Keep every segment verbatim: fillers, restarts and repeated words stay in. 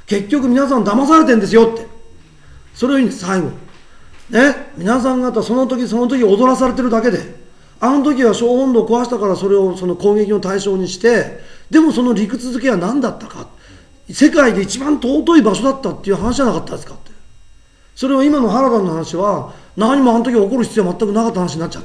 結局皆さん騙されてんですよって。それを言うんです、最後。ね、皆さん方その時その時踊らされてるだけで、あの時は小本土を壊したからそれをその攻撃の対象にして、でもその理屈付けは何だったか、世界で一番尊い場所だったっていう話じゃなかったですかって。それを今の原田の話は何もあの時起こる必要は全くなかった話になっちゃって、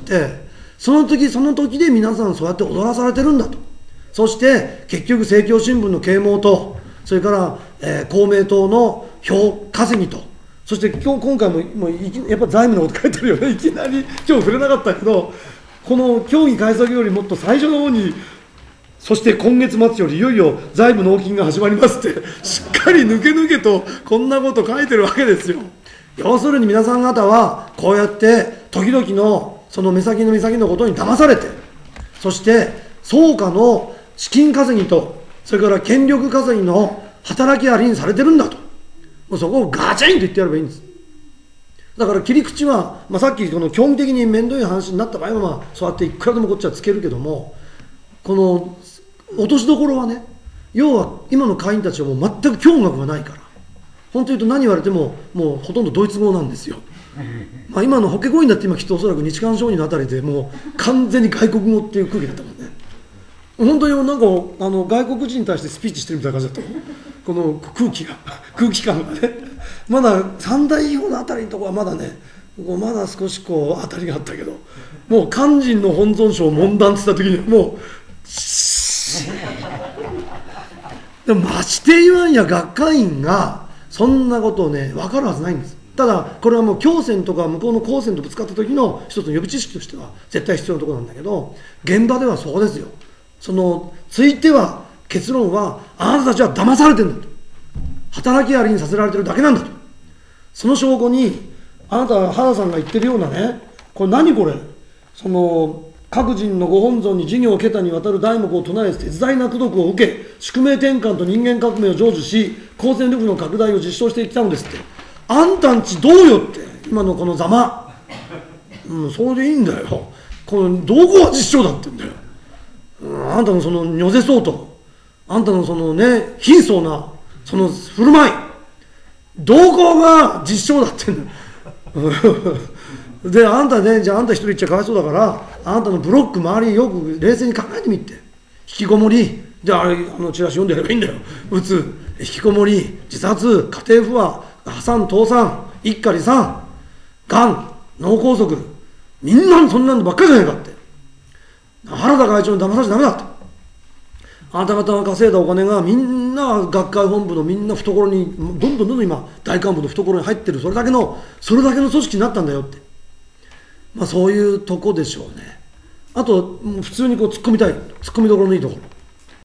その時その時で皆さんそうやって踊らされてるんだと。そして結局政教新聞の啓蒙と、それから、えー、公明党の票稼ぎと、そして今日今回ももういきやっぱ財務のこと書いてるよね。いきなり今日触れなかったけど、この協議開催よりもっと最初の方に、そして今月末よりいよいよ財務納金が始まりますってしっかり抜け抜けとこんなこと書いてるわけですよ。要するに皆さん方はこうやって時々のその目先の目先のことに騙されて、そして総価の資金稼ぎと、それから権力稼ぎの働きありにされてるんだと。もうそこをガチンと言ってやればいいんです。だから切り口は、まあ、さっきこの基本的に面倒い話になった場合は、まあ、そうやっていくらでもこっちはつけるけども、この落としどころはね、要は今の会員たちはもう全く興味がないから、本当に言うと何言われてももうほとんどドイツ語なんですよ。まあ今の法華語院だって今きっとおそらく日韓商人のあたりでもう完全に外国語っていう空気だったもんね。本当になんかあの外国人に対してスピーチしてるみたいな感じだったもん、この空気が空気感がね。まだ三大違法のあたりのところはまだね、こうまだ少しこう当たりがあったけど、もう肝心の本尊書を問談って言った時にはもうでもまして言わんや学会員がそんなことをね分かるはずないんです。ただこれはもう教戦とか向こうの公戦とぶつかった時の一つの予備知識としては絶対必要なところなんだけど、現場ではそうですよ。そのついては結論はあなたたちは騙されてるんだと、働きありにさせられてるだけなんだと。その証拠にあなた原さんが言ってるようなね、これ何これ、その各人のご本尊に事業を桁にわたる題目を唱え絶大な功徳を受け、宿命転換と人間革命を成就し、公戦力の拡大を実証してきたのですって。あんたんちどうよって、今のこのざま、うん、それでいいんだよ。このどこが実証だってんだよ。うん、あんたのその如ぜそうと、あんたのそのね貧相なその振る舞い、どこが実証だってんだよ。であんたね、じゃああんた一人言っちゃかわいそうだから、あんたのブロック周りよく冷静に考えてみて。引きこもり、じゃああれあのチラシ読んでやればいいんだよ。うつ、引きこもり、自殺、家庭不和、破産倒産、一家離散、がん、脳梗塞、みんなそんなのばっかりじゃないかって。原田会長に騙されちゃダメだって。あなた方が稼いだお金がみんな学会本部のみんな懐にどんどんどんどん今大幹部の懐に入ってる、それだけのそれだけの組織になったんだよって。まあそういうとこでしょうね。あと普通にこう突っ込みたい、突っ込みどころのいいところ。